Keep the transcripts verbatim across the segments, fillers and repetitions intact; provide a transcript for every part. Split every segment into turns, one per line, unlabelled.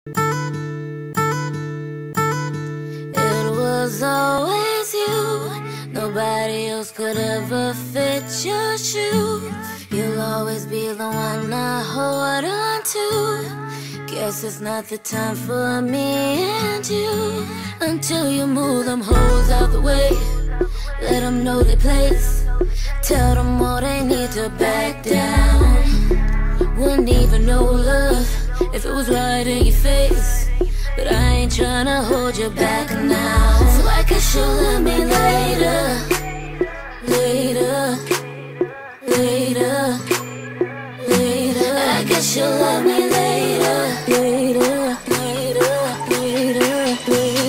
It was always you. Nobody else could ever fit your shoes. You'll always be the one I hold on to. Guess it's not the time for me and you. Until you move them hoes out the way. Let them know their place. Tell them all they need to back down. Wouldn't even know love if it was right in your face. But I ain't tryna hold you back now. So I guess you'll love me later. Later. Later. Later. I guess you'll love me later. Later. Later. Later.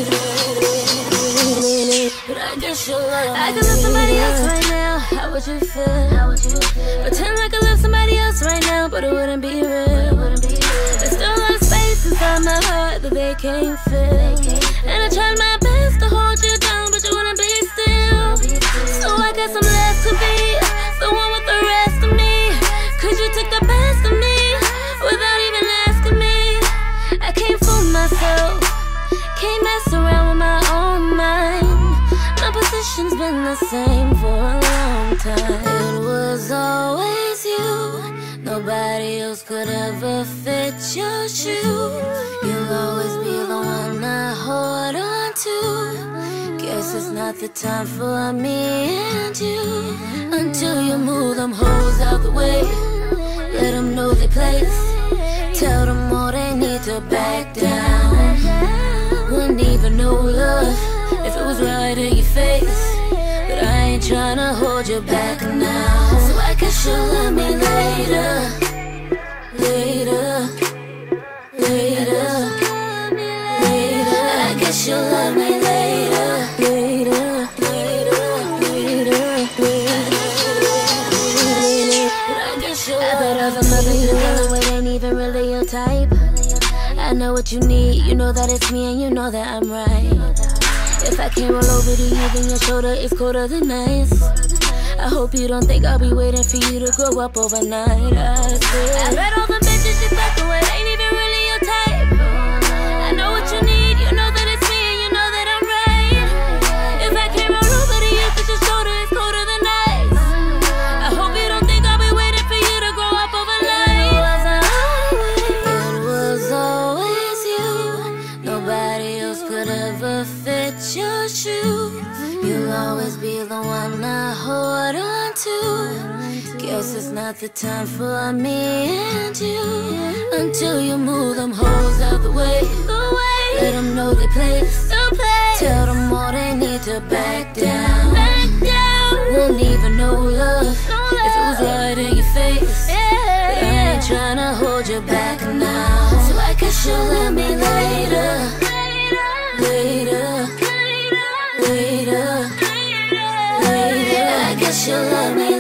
Later. But I guess you'll love me. I could love somebody else right now. How would you feel? How would you feel? Pretend like I love somebody else right now, but it wouldn't be real. There's still a lot of space inside my heart that they can't fill. And I tried my best to hold you down, but you wouldn't be still. So I guess I'm left to be the one with the rest of me. Cause you took the best of me without even asking me. I can't fool myself, can't mess around with my own mind. My position's been the same for a long time. It was always you. Nobody else could ever fit your shoes. You'll always be the one I hold on to. Guess it's not the time for me and you. Until you move them hoes out the way. Let them know their place. Tell them all they need to back down. Wouldn't even know love if it was right in your face. But I ain't tryna hold you back now. So I guess you'll love me later. Later. Later. Later. I guess you'll love me later. Later. Later. Later. But I guess you'll love me later. I bet all the mothers you dealing with ain't even really your type. I know what you need, you know that it's me and you know that I'm right. If I can't roll over to you, then your shoulder is colder than ice. I hope you don't think I'll be waiting for you to grow up overnight. I swear I bet all the bitches you fucking with ain't even really your type. I know what you need, you know that it's me and you know that I'm right. If I can't roll over to you, cause your shoulder is colder than ice. I hope you don't think I'll be waiting for you to grow up overnight. It was always you. Nobody else could ever fit your shoes. You'll always be the one I hold on to. Guess it's not the time for me and you. Until you move them hoes out the way. Let them know their place. Tell them all they need to back down. Won't even know love if it was right in your face. But I ain't tryna hold you back now. So I guess you'll love me later. Later. Later. Later. I guess you'll love me